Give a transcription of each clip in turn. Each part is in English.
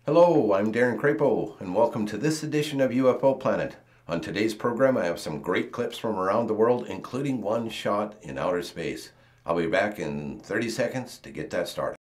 Hello, I'm Darin Crapo, and welcome to this edition of UFO Planet. On today's program, I have some great clips from around the world, including one shot in outer space. I'll be back in 30 seconds to get that started.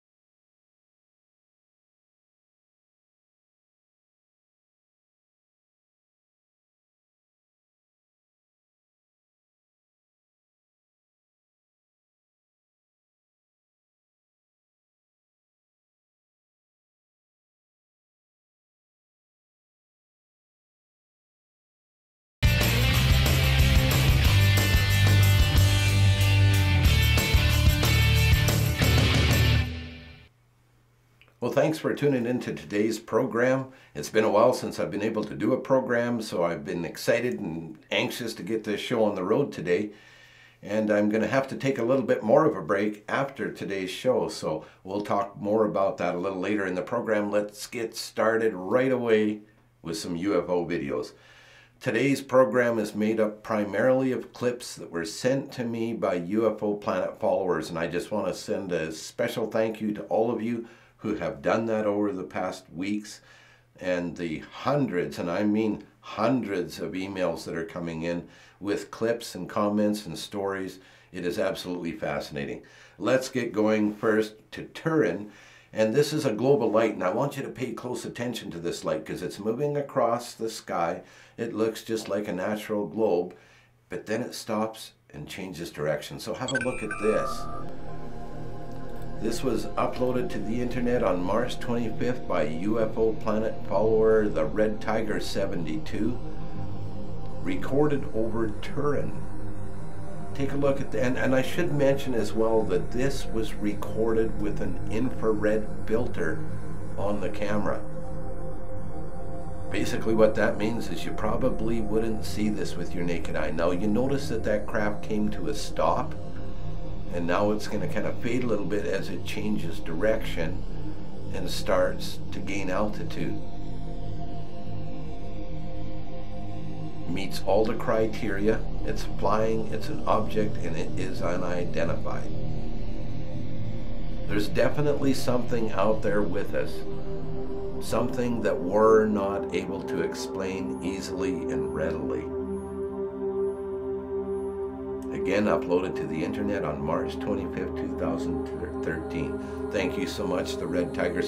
Well, thanks for tuning in to today's program. It's been a while since I've been able to do a program, so I've been excited and anxious to get this show on the road today. And I'm going to have to take a little bit more of a break after today's show, so we'll talk more about that a little later in the program. Let's get started right away with some UFO videos. Today's program is made up primarily of clips that were sent to me by UFO Planet followers, and I just want to send a special thank you to all of you who have done that over the past weeks, and the hundreds, and I mean hundreds of emails that are coming in with clips and comments and stories. It is absolutely fascinating. Let's get going first to Darin, and this is a global light, and I want you to pay close attention to this light because it's moving across the sky. It looks just like a natural globe, but then it stops and changes direction. So have a look at this. This was uploaded to the internet on March 25th by UFO Planet follower the Red Tiger 72, recorded over Darin. Take a look at that, and I should mention as well that this was recorded with an infrared filter on the camera. Basically what that means is you probably wouldn't see this with your naked eye. Now you notice that that craft came to a stop, and now it's going to kind of fade a little bit as it changes direction and starts to gain altitude. Meets all the criteria. It's flying, it's an object, and it is unidentified. There's definitely something out there with us. Something that we're not able to explain easily and readily. Again, uploaded to the internet on March 25th, 2013. Thank you so much, the Red Tiger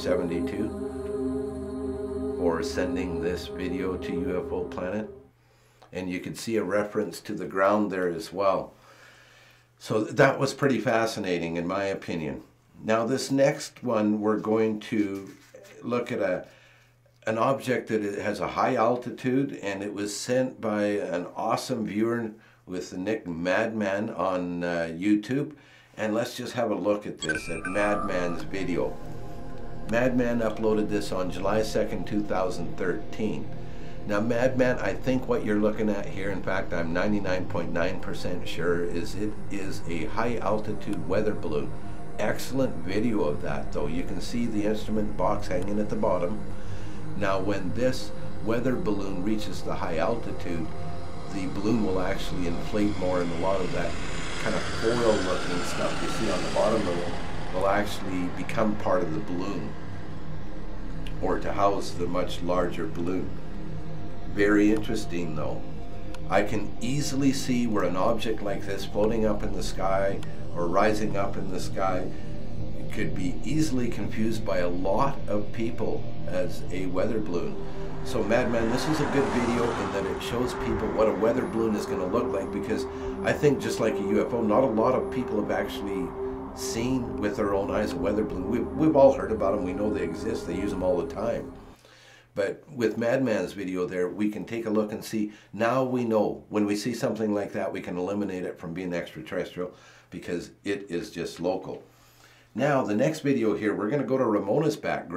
72, for sending this video to UFO Planet. And you can see a reference to the ground there as well. So that was pretty fascinating in my opinion. Now this next one, we're going to look at an object that has a high altitude, and it was sent by an awesome viewer with the nick Madman on YouTube. And let's just have a look at this, at Madman's video. Madman uploaded this on July 2nd, 2013. Now Madman, I think what you're looking at here, in fact I'm 99.9% sure, is it is a high altitude weather balloon. Excellent video of that though. You can see the instrument box hanging at the bottom. Now when this weather balloon reaches the high altitude, the balloon will actually inflate more, and a lot of that kind of foil looking stuff you see on the bottom of it will actually become part of the balloon, or to house the much larger balloon. Very interesting though. I can easily see where an object like this floating up in the sky or rising up in the sky could be easily confused by a lot of people as a weather balloon. So Madman, this is a good video in that it shows people what a weather balloon is going to look like, because I think just like a UFO, not a lot of people have actually seen with their own eyes a weather balloon. We've all heard about them, we know they exist, they use them all the time. But with Madman's video there, we can take a look and see, now we know when we see something like that, we can eliminate it from being extraterrestrial because it is just local. Now the next video here, we're going to go to Ramona's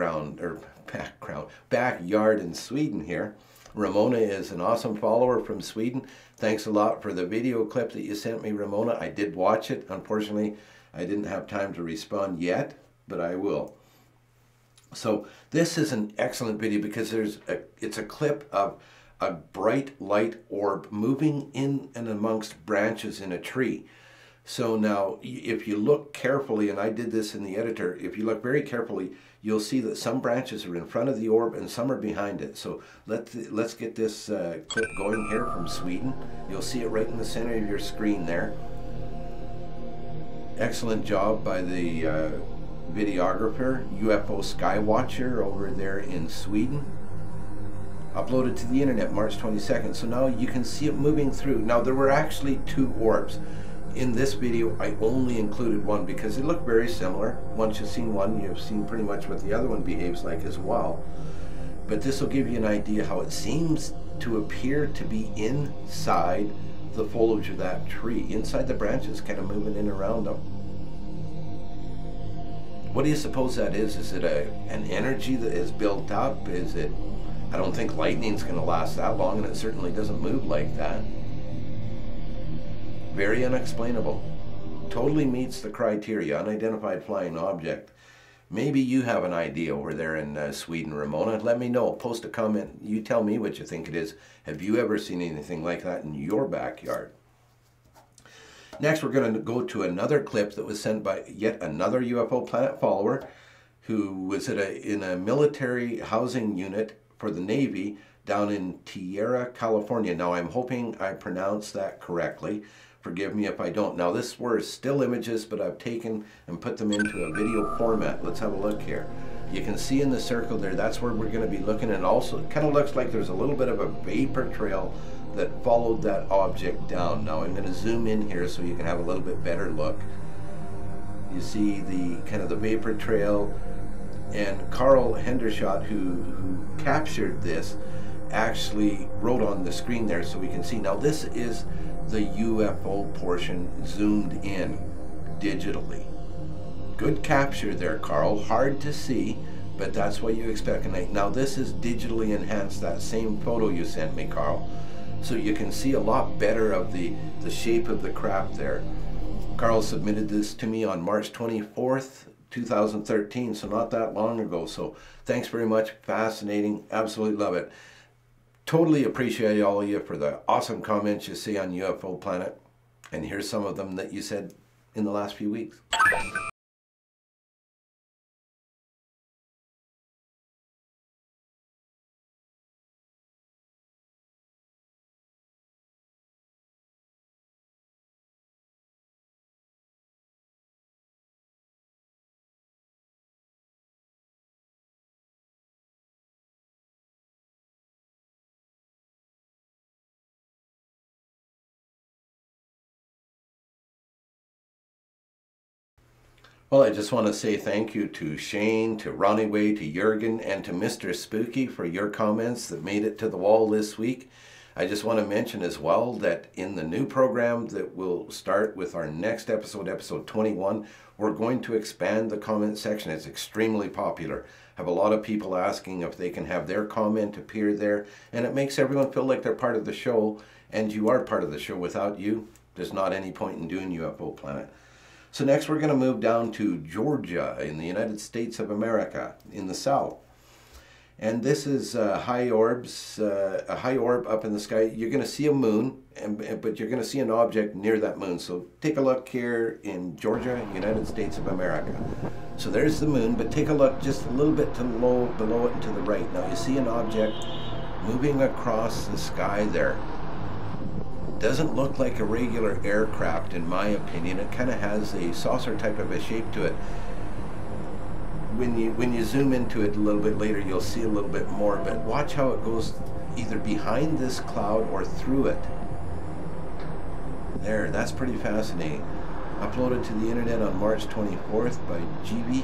backyard in Sweden here. Ramona is an awesome follower from Sweden. Thanks a lot for the video clip that you sent me, Ramona. I did watch it. Unfortunately, I didn't have time to respond yet, but I will. So this is an excellent video because it's a clip of a bright light orb moving in and amongst branches in a tree. So now, if you look carefully, and I did this in the editor, if you look very carefully, you'll see that some branches are in front of the orb and some are behind it. So let's get this clip going here from Sweden. You'll see it right in the center of your screen there. Excellent job by the videographer, UFO Skywatcher over there in Sweden. Uploaded to the internet March 22nd. So now you can see it moving through. Now there were actually 2 orbs. In this video, I only included one because they look very similar. Once you've seen one, you've seen pretty much what the other one behaves like as well. But this will give you an idea how it seems to appear to be inside the foliage of that tree, inside the branches, kind of moving in around them. What do you suppose that is? Is it an energy that is built up? Is it? I don't think lightning's going to last that long, and it certainly doesn't move like that. Very unexplainable. Totally meets the criteria, unidentified flying object. Maybe you have an idea over there in Sweden, Ramona. Let me know. Post a comment. You tell me what you think it is. Have you ever seen anything like that in your backyard? Next, we're going to go to another clip that was sent by yet another UFO Planet follower who was in a military housing unit for the Navy down in Tierra, California. Now, I'm hoping I pronounced that correctly. Forgive me if I don't. Now, this were still images, but I've taken and put them into a video format. Let's have a look here. You can see in the circle there, that's where we're going to be looking. And also, it kind of looks like there's a little bit of a vapor trail that followed that object down. Now, I'm going to zoom in here so you can have a little bit better look. You see the kind of the vapor trail. And Carl Hendershot, who captured this, actually wrote on the screen there so we can see. Now, this is the UFO portion zoomed in digitally. Good capture there, Carl. Hard to see, but that's what you expect. Now this is digitally enhanced, that same photo you sent me, Carl. So you can see a lot better of the shape of the craft there. Carl submitted this to me on March 24th, 2013, so not that long ago. So thanks very much. Fascinating. Absolutely love it. Totally appreciate all of you for the awesome comments you see on UFO Planet. And here's some of them that you said in the last few weeks. Well, I just want to say thank you to Shane, to Ronnie Way, to Jurgen, and to Mr. Spooky for your comments that made it to the wall this week. I just want to mention as well that in the new program that will start with our next episode, episode 21, we're going to expand the comment section. It's extremely popular. I have a lot of people asking if they can have their comment appear there, and it makes everyone feel like they're part of the show, and you are part of the show. Without you, there's not any point in doing UFO Planet. So next we're going to move down to Georgia in the United States of America in the south. And this is high orbs, a high orb up in the sky. You're going to see a moon, but you're going to see an object near that moon. So take a look here in Georgia, United States of America. So there's the moon, but take a look just a little bit below it and to the right. Now you see an object moving across the sky there. Doesn't look like a regular aircraft in my opinion. It kind of has a saucer type of a shape to it. When you zoom into it a little bit later, you'll see a little bit more, but watch how it goes either behind this cloud or through it. There, that's pretty fascinating. Uploaded to the internet on March 24th by GB.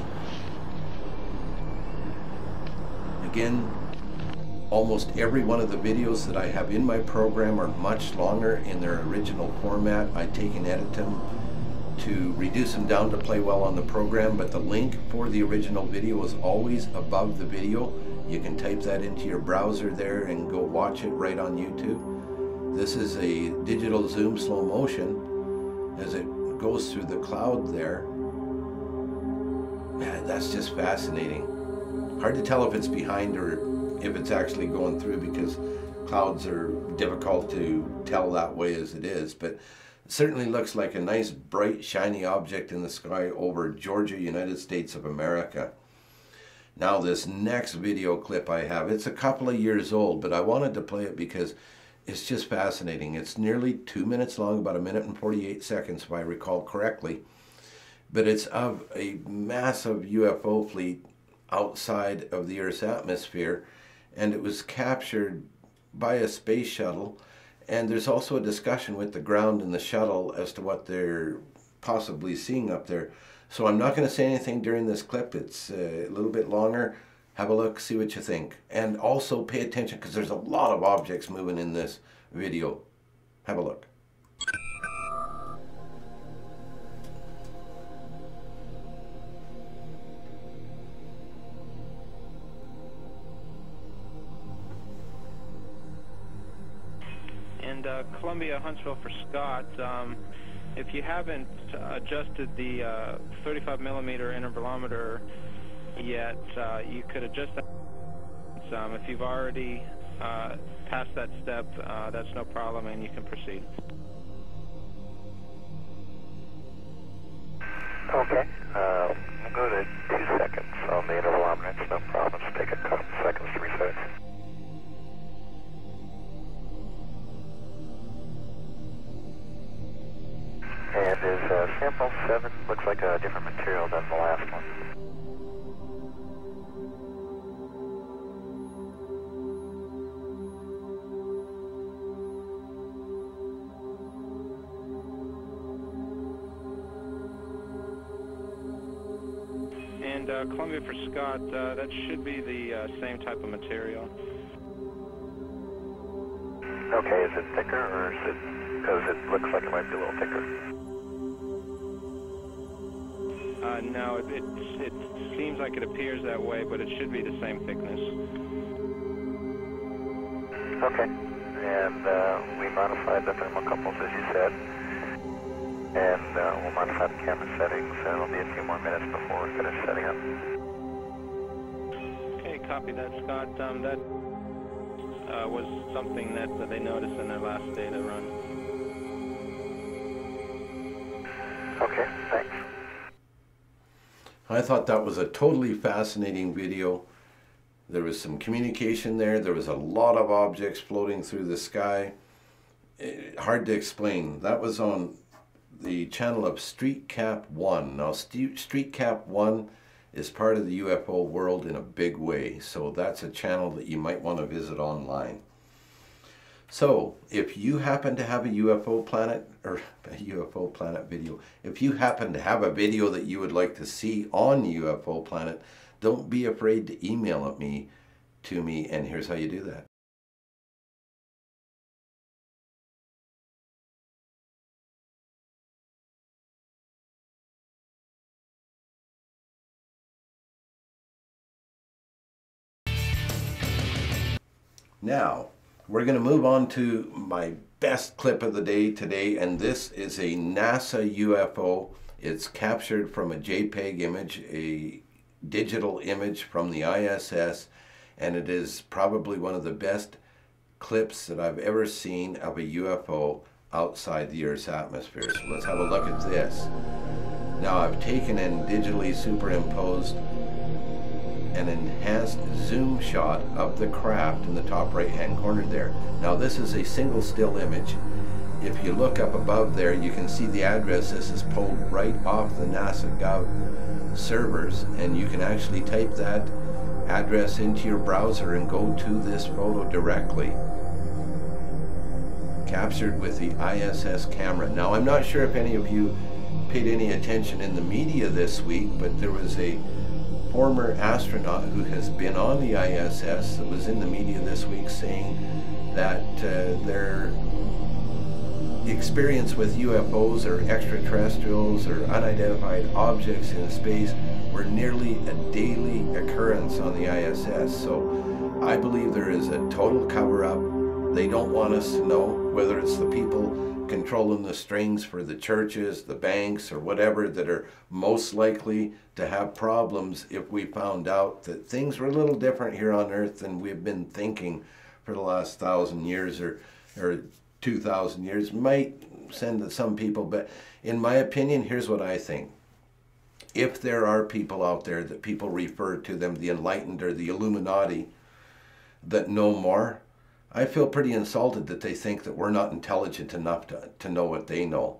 Again, almost every one of the videos that I have in my program are much longer in their original format. I take and edit them to reduce them down to play well on the program, but the link for the original video is always above the video. You can type that into your browser there and go watch it right on YouTube. This is a digital zoom slow motion as it goes through the cloud there. Man, that's just fascinating. Hard to tell if it's behind or if it's actually going through, because clouds are difficult to tell that way as it is, but certainly looks like a nice, bright, shiny object in the sky over Georgia, United States of America. Now this next video clip I have, it's a couple of years old, but I wanted to play it because it's just fascinating. It's nearly 2 minutes long, about 1 minute and 48 seconds if I recall correctly. But it's of a massive UFO fleet outside of the Earth's atmosphere, and it was captured by a space shuttle. And there's also a discussion with the ground and the shuttle as to what they're possibly seeing up there. So I'm not going to say anything during this clip. It's a little bit longer. Have a look, see what you think. And also pay attention because there's a lot of objects moving in this video. Have a look. And Columbia, Huntsville for Scott. If you haven't adjusted the 35 millimeter intervalometer yet, you could adjust that. If you've already passed that step, that's no problem, and you can proceed. Okay, we'll go to 2 seconds on the intervalometer. It's no problem. Just take a couple seconds to reset it. And is sample 7 looks like a different material than the last one? And Columbia for Scott, that should be the same type of material. Okay, is it thicker or is it, because it looks like it might be a little thicker? No, it seems like it appears that way, but it should be the same thickness. Okay, and we modified the thermocouples as you said, and we'll modify the camera settings, and it'll be a few more minutes before we finish setting up. Okay, copy that, Scott. That was something that they noticed in their last data run. Okay, thanks. I thought that was a totally fascinating video. There was some communication there. There was a lot of objects floating through the sky. Hard to explain. That was on the channel of Street Cap 1. Now, Street Cap 1 is part of the UFO world in a big way. So that's a channel that you might want to visit online. So, if you happen to have a UFO planet, or a UFO planet video, if you happen to have a video that you would like to see on UFO Planet, don't be afraid to email it to me, and here's how you do that. Now, we're going to move on to my best clip of the day today, and this is a NASA UFO. It's captured from a JPEG image, a digital image from the ISS, and it is probably one of the best clips that I've ever seen of a UFO outside the Earth's atmosphere. So let's have a look at this. Now I've taken and digitally superimposed an enhanced zoom shot of the craft in the top right hand corner there. Now this is a single still image. If you look up above there, you can see the address. This is pulled right off the NASA Gov servers, and you can actually type that address into your browser and go to this photo directly. Captured with the ISS camera. Now I'm not sure if any of you paid any attention in the media this week, but there was a former astronaut who has been on the ISS that was in the media this week saying that their experience with UFOs or extraterrestrials or unidentified objects in space were nearly a daily occurrence on the ISS. So I believe there is a total cover-up. They don't want us to know, whether it's the people controlling the strings for the churches, the banks, or whatever, that are most likely to have problems if we found out that things were a little different here on Earth than we've been thinking for the last 1,000 years, or 2,000 years might send some people, but in my opinion, here's what I think. If there are people out there that people refer to them, the enlightened or the Illuminati, that know more, I feel pretty insulted that they think that we're not intelligent enough to know what they know.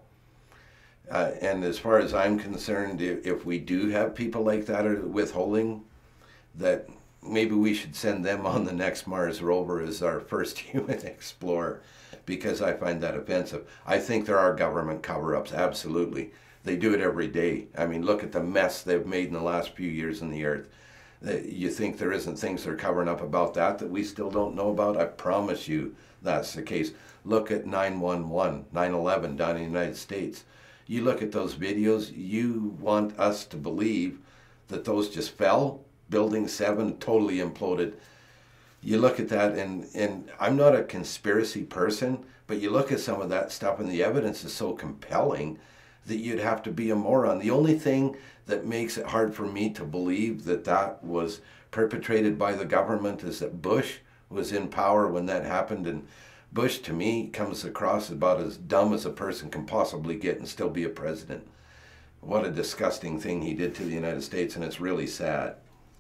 And as far as I'm concerned, if we do have people like that are withholding, that maybe we should send them on the next Mars rover as our first human explorer, because I find that offensive. I think there are government cover-ups, absolutely. They do it every day. I mean, look at the mess they've made in the last few years on the Earth. You think there isn't things they're covering up about that we still don't know about? I promise you that's the case. Look at 9/11, 9/11 down in the United States. You look at those videos, you want us to believe that those just fell? Building 7 totally imploded. You look at that, and I'm not a conspiracy person, but you look at some of that stuff and the evidence is so compelling that you'd have to be a moron. The only thing that makes it hard for me to believe that that was perpetrated by the government is that Bush was in power when that happened, and Bush to me comes across about as dumb as a person can possibly get and still be a president. What a disgusting thing he did to the United States, and it's really sad.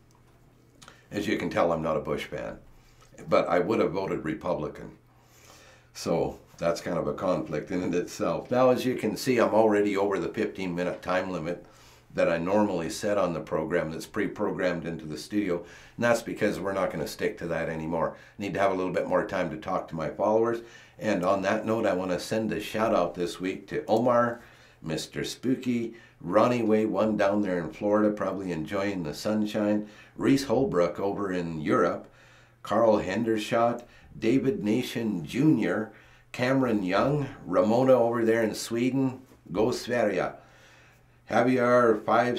As you can tell, I'm not a Bush fan, but I would have voted Republican. So that's kind of a conflict in it itself. Now, as you can see, I'm already over the 15-minute time limit that I normally set on the program that's pre-programmed into the studio, and that's because we're not going to stick to that anymore. I need to have a little bit more time to talk to my followers, and on that note, I want to send a shout out this week to Omar, Mr. Spooky, Ronnie Way 1 down there in Florida, probably enjoying the sunshine, Reese Holbrook over in Europe, Carl Hendershot, David Nation Jr., Cameron Young, Ramona over there in Sweden, Go Sverige, Javier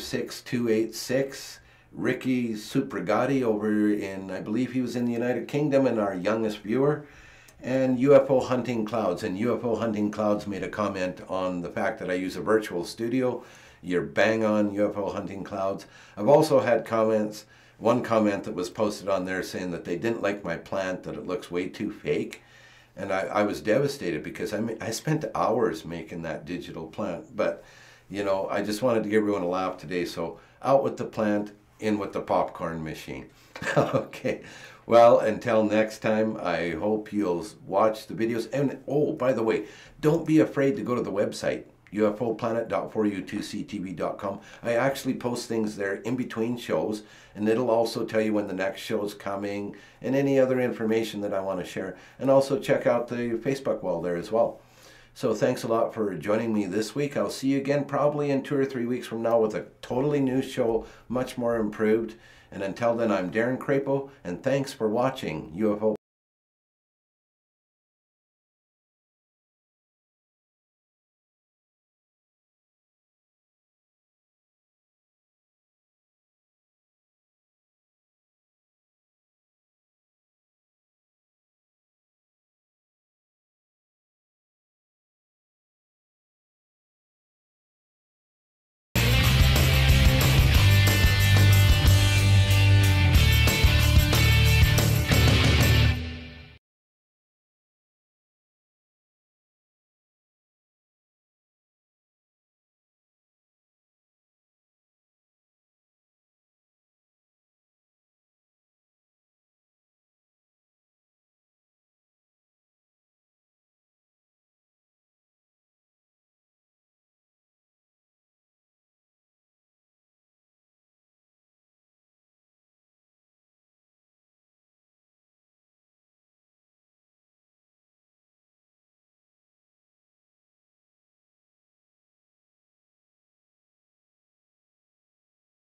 56286, Ricky Supragati over in, I believe he was in the United Kingdom, and our youngest viewer, and UFO Hunting Clouds. And UFO Hunting Clouds made a comment on the fact that I use a virtual studio. You're bang on, UFO Hunting Clouds. I've also had comments, one comment that was posted on there saying that they didn't like my plant, that it looks way too fake. And I was devastated because I spent hours making that digital plant. But, you know, I just wanted to give everyone a laugh today. So out with the plant, in with the popcorn machine. Okay. Well, until next time, I hope you'll watch the videos. And, oh, by the way, don't be afraid to go to the website, ufoplanet.4u2ctv.com. I actually post things there in between shows, and it'll also tell you when the next show's coming and any other information that I want to share. And also check out the Facebook wall there as well. So thanks a lot for joining me this week. I'll see you again probably in 2 or 3 weeks from now with a totally new show, much more improved. And until then, I'm Darin Crapo, and thanks for watching UFO